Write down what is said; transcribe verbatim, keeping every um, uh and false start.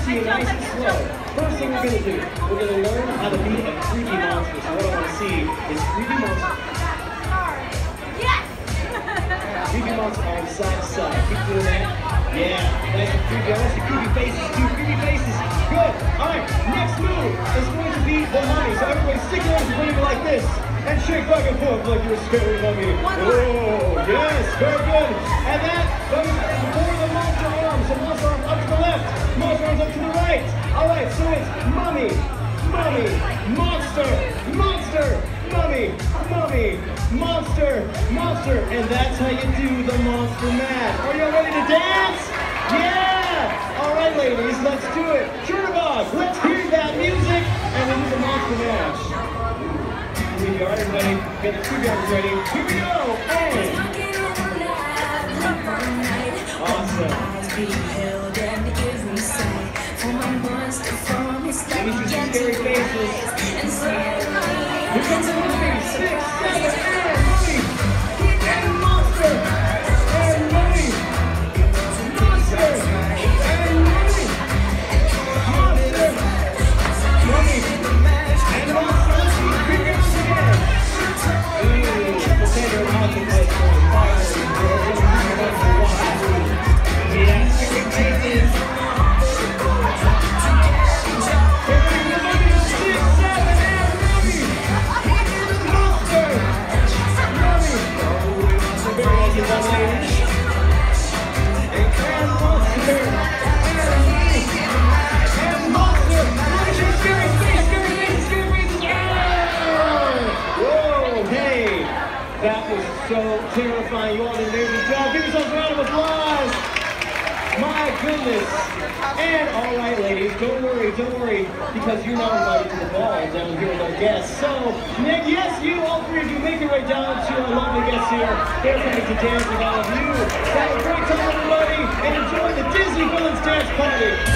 easy and nice and slow. First thing we're going to do, we're going to learn how to be a creepy monster. So what I want to see is creepy monster. Yes! Creepy monster on side to side. Keep doing that. Yeah, nice and creepy. I want to see creepy faces too. Creepy faces. Good. All right, next move is going to be the mummy. So everybody stick your arms and like this. And shake back and forth like you're scary mummy. Oh, yes, very good. And that goes for the monster arms. So monster arms up to the left, monster arms up to the right. All right, so it's mummy, mummy, monster, monster, mummy, mummy, monster, monster. And that's how you do the monster mash. Are you ready to dance? Yeah! All right, ladies, let's do it. Jurabog, let's hear that music and we'll do the monster mash. Here we are, everybody. Get the two guys ready. Here we go. Hey. Awesome. Let me see some scary faces. Here comes the movie. Six, seven, and mummy. And monster. And mummy. Monster. And mummy. Monster. Mummy. And monster. That was so terrifying. You all did an amazing job. Give yourselves a round of applause. My goodness. And all right, ladies, don't worry, don't worry, because you're not invited to the ball down here with our guests. So, Nick, yes, you, all three of you, make your way down to our lovely guests here. They're coming to dance with all of you. Have a great time, everybody, and enjoy the Disney Villains Dance Party.